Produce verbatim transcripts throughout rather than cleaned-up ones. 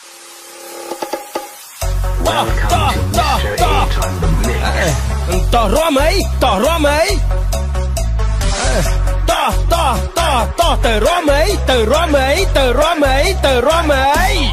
ต่อร้อไหมต่อร้อไหมต่อต่อต่อต่อเตอร้อไหมเตอร้อไหมเตอร้อไหมเตอร้อไหม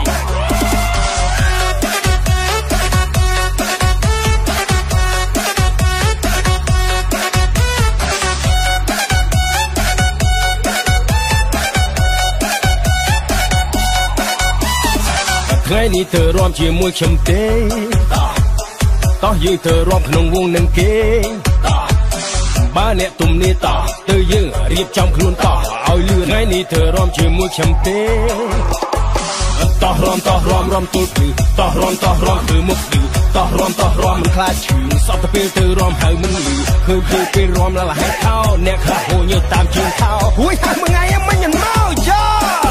ថ្ងៃនេះเธอร่วมជាមួយខ្ញុំទេតោះយើងเธอร่วมក្នុងវងនឹងគេបើអ្នកទំនេរតោះទៅយើងរៀបចំខ្លួនតោះឲ្យលឿនថ្ងៃនេះเธอร่วมជាមួយខ្ញុំទេតោះរំតោះរំរំទល់ព្រឺតោះរំតោះរំធ្វើមុខឌឺតោះរំតោះរំមិនខ្លាចឈឺសពទៅពេលទៅរំហៅមិនលឺឃើញពេលពេលរំឡើងហេតុខោអ្នកខ្លះហូរញើសតាមជើងខោហួយហើយមួយថ្ងៃមិញមិនមកចា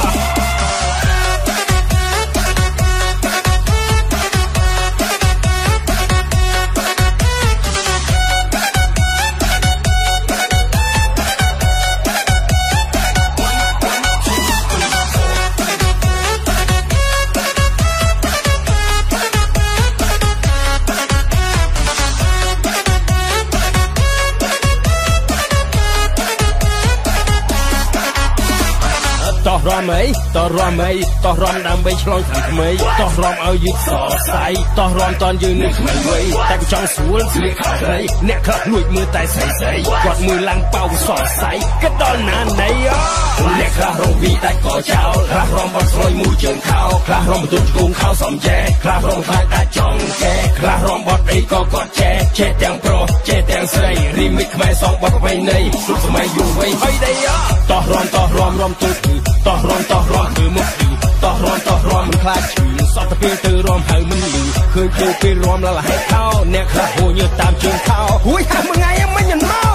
តោះរំអីតោះរំអីតោះរំដើម្បីឆ្លងខាងថ្មីតោះរំឲ្យយើងសរសៃតោះរំតនយើងនឹងថ្មីវ័យតែចង់ស្រួលស្លៀកខោស្រីអ្នកខ្លះលួចមើលតែស្រីស្រីគាត់មើលឡើងប៉ោសរសៃគិតដល់ណាណៃអ្នកខ្លះរងវីដាច់ក៏ចោលខ្លះរំបត់ស្រួយមួយជើងខោខ្លះរំបន្ទន់ជង្គង់ខោសំចែខ្លះរំខ្លាចដាច់ចង់កែខ្លះរំបត់អីក៏គាត់ចែចេះទាំងប្រុសចេះទាំងស្រីរីមិចខ្មែរសងបត់ប្រពៃណីសុខសម័យយូរវ័យហើយដៃតោះរំតោះរំរំទល់តោះរំតោះរំធ្វើមុខឌឺតោះរំតោះរំមិនខ្លាចឈឺសពទៅពេលទៅរំហៅមិនលឺឃើញពេលពេលរំឡើងហេតុខោអ្នកខ្លះហូរញើសតាមជើងខោហួយហើយមួយថ្ងៃមិញមិនមក